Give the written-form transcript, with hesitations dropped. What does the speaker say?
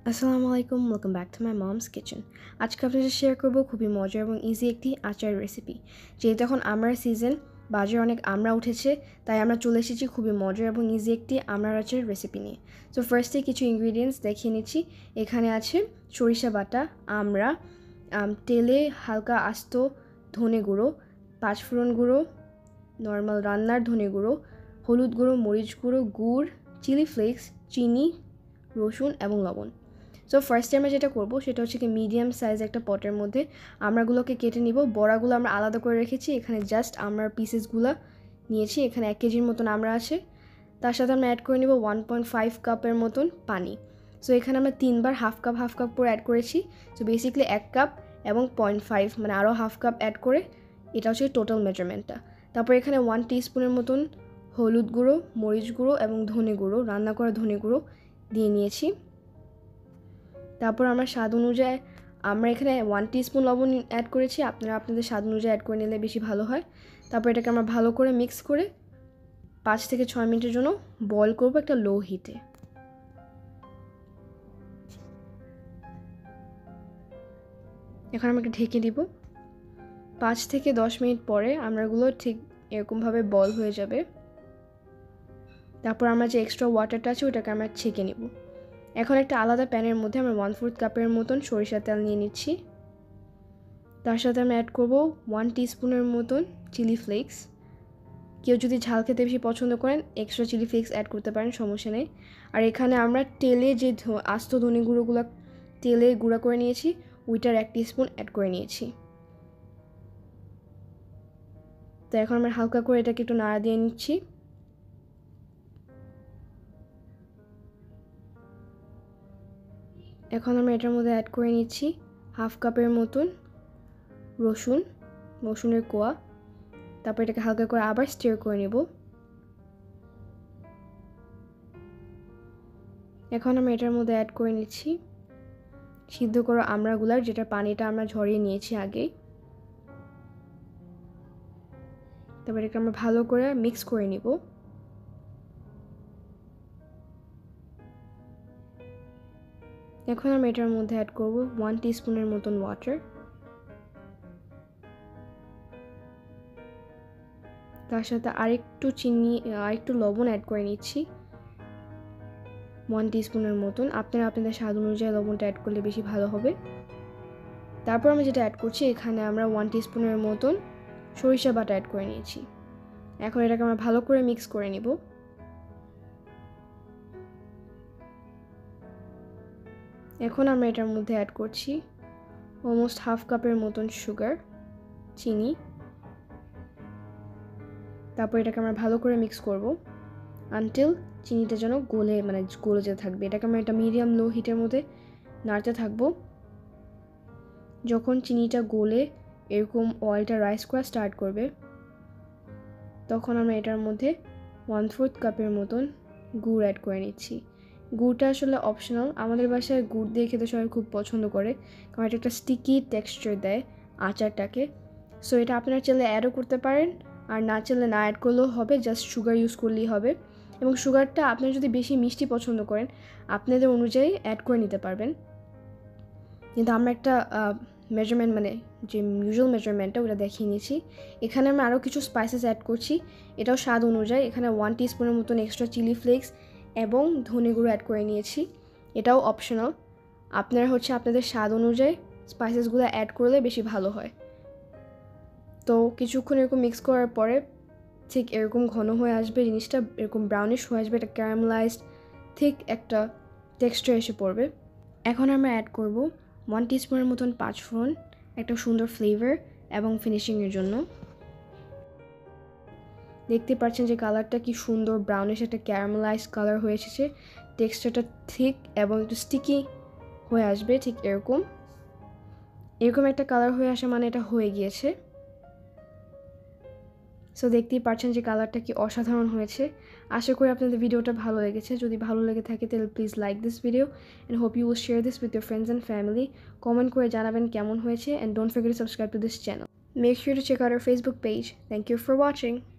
আসসালামু আলাইকুম, welcome back to my mom's kitchen. আজকে আপনার সাথে শেয়ার করবো খুবই মজার এবং ইজি একটি আচার রেসিপি। যেহেতু এখন আমরার সিজন, বাজারে অনেক আমড়া উঠেছে, তাই আমরা চলে এসেছি খুবই মজার এবং ইজি একটি আমড়ার আচার রেসিপি নিয়ে। সো ফার্স্টে কিছু ইনগ্রিডিয়েন্টস দেখিয়ে নিচ্ছি। এখানে আছে সরিষা বাটা, আমড়া, তেলে হালকা আস্ত ধনে গুঁড়ো, পাঁচফোড়ন গুঁড়ো, নর্মাল রান্নার ধনে গুঁড়ো, হলুদ গুঁড়ো, মরিচ গুঁড়ো, গুড়, চিলি ফ্লেক্স, চিনি, রসুন এবং লবণ। সো ফার্স্টে আমরা যেটা করবো সেটা হচ্ছে কি মিডিয়াম সাইজ একটা পটের মধ্যে আমড়াগুলোকে কেটে নিব। বড়াগুলো আমরা আলাদা করে রেখেছি, এখানে জাস্ট আমড়ার পিসেসগুলো নিয়েছি। এখানে 1 কেজির মতন আমড়া আছে। তার সাথে আমরা অ্যাড করে নিব 1.5 কাপের মতন পানি। সো এখানে আমরা 3বার হাফ কাপ করে অ্যাড করেছি। সো বেসিক্যালি 1 কাপ এবং 0.5 মানে আরও হাফ কাপ অ্যাড করে এটা হচ্ছে টোটাল মেজারমেন্টটা। তারপর এখানে 1 টিস্পুনের মতন হলুদ গুঁড়ো, মরিচ গুঁড়ো এবং ধনে গুঁড়ো, রান্না করা ধনে গুঁড়ো দিয়ে নিয়েছি। তারপর আমরা স্বাদ অনুযায়ী আমরা এখানে 1 টিস্পুন লবণ অ্যাড করেছি। আপনারা আপনাদের স্বাদ অনুযায়ী অ্যাড করে নিলে বেশি ভালো হয়। তারপর এটাকে আমরা ভালো করে মিক্স করে 5 থেকে 6 মিনিটের জন্য বয়েল করব একটা লো হিটে। এখন আমরা ঢেকে দিব। 5 থেকে 10 মিনিট পরে আমরাগুলো ঠিক এরকমভাবে বল হয়ে যাবে। তারপর আমরা যে এক্সট্রা ওয়াটারটা আছে ওটাকে আমরা ছেঁকে নিব। এখন একটা আলাদা প্যানের মধ্যে আমরা 1/4 কাপের মতন সরিষার তেল নিয়ে নিচ্ছি। তার সাথে আমরা অ্যাড করব 1 টিস্পুনের মতন চিলি ফ্লেক্স। কেউ যদি ঝাল খেতে বেশি পছন্দ করেন এক্সট্রা চিলি ফ্লেক্স অ্যাড করতে পারেন, সমস্যা নেই। আর এখানে আমরা তেলে যে আস্ত ধনে গুঁড়োগুলো তেলে গুঁড়া করে নিয়েছি ওইটার 1 টিস্পুন অ্যাড করে নিয়েছি। তো এখন আমরা হালকা করে এটাকে একটু নাড়া দিয়ে নিচ্ছি। এখন আমরা এটার মধ্যে অ্যাড করে নিচ্ছি হাফ কাপের মতন রসুনের কোয়া। তারপর এটাকে হালকা করে আবার স্টির করে নেব। এখন আমরা এটার মধ্যে অ্যাড করে নিচ্ছি সিদ্ধ করা আমড়াগুলার যেটা পানিটা আমরা ঝরিয়ে নিয়েছি আগে। তারপর এটাকে আমরা ভালো করে মিক্স করে নিব। এখন আমরা এটার মধ্যে অ্যাড করব 1 টিস্পুনের মতন ওয়াটার। তার সাথে আরেকটু লবণ অ্যাড করে নিচ্ছি 1 টিস্পুনের মতন। আপনারা আপনাদের স্বাদ অনুযায়ী লবণটা অ্যাড করলে বেশি ভালো হবে। তারপর আমরা যেটা অ্যাড করছি এখানে আমরা 1 টিস্পুনের মতন সরিষা বাটা অ্যাড করে নিয়েছি। এখন এটাকে আমরা ভালো করে মিক্স করে নিব। এখন আমরা এটার মধ্যে অ্যাড করছি অলমোস্ট হাফ কাপের মতন চিনি। তারপর এটাকে আমরা ভালো করে মিক্স করব আনটিল চিনিটা যেন গলে যেতে থাকবে। এটাকে আমরা একটা মিডিয়াম লো হিটের মধ্যে নাড়তে থাকবো। যখন চিনিটা গলে এরকম অয়েলটা রাইস করা স্টার্ট করবে তখন আমরা এটার মধ্যে 1/4 কাপের মতন গুড় অ্যাড করে নিচ্ছি। গুড়টা আসলে অপশনাল, আমাদের বাসায় গুড় দিয়ে খেতে সবাই খুব পছন্দ করে, কারণ এটা একটা স্টিকি টেক্সচার দেয় আচারটাকে। সো এটা আপনারা চাইলে অ্যাডও করতে পারেন, আর না চাইলে না অ্যাড করলেও হবে, জাস্ট সুগার ইউজ করলেই হবে। এবং সুগারটা আপনারা যদি বেশি মিষ্টি পছন্দ করেন আপনাদের অনুযায়ী অ্যাড করে নিতে পারবেন। কিন্তু আমরা একটা মেজারমেন্ট যে ইউজুয়াল মেজারমেন্টটা ওটা দেখিয়ে নিয়েছি। এখানে আমরা আরও কিছু স্পাইসেস অ্যাড করছি, এটাও স্বাদ অনুযায়ী। এখানে 1 টিস্পুনের মতন এক্সট্রা চিলি ফ্লেক্স এবং ধনে গুঁড়ো অ্যাড করে নিয়েছি, এটাও অপশনাল। আপনারা আপনাদের স্বাদ অনুযায়ী স্পাইসেসগুলো অ্যাড করলে বেশি ভালো হয়। তো কিছুক্ষণ এরকম মিক্স করার পরে ঠিক এরকম ঘন হয়ে আসবে জিনিসটা, এরকম ব্রাউনিশ হয়ে আসবে, এটা ক্যারামেলাইজড ঠিক একটা টেক্সচার এসে পড়বে। এখন আমরা অ্যাড করব 1 টিস্পুনের মতন পাঁচফোড়ন, একটা সুন্দর ফ্লেভার এবং ফিনিশিংয়ের জন্য। দেখতে পাচ্ছেন যে কালারটা কি সুন্দর ব্রাউনিশ একটা ক্যারামেলাইজড কালার হয়ে এসেছে। টেক্সচারটা ঠিক এবং একটু স্টিকি হয়ে আসবে, ঠিক এরকম একটা কালার হয়ে আসা মানে এটা হয়ে গিয়েছে। সো দেখতেই পাচ্ছেন যে কালারটা কি অসাধারণ হয়েছে। আশা করি আপনাদের ভিডিওটা ভালো লেগেছে। যদি ভালো লেগে থাকে তাহলে please like this video and hope you will share this with your friends and family. Comment করে জানাবেন কেমন হয়েছে, and don't forget to subscribe to this channel. Make sure to check out our Facebook page. Thank you for watching.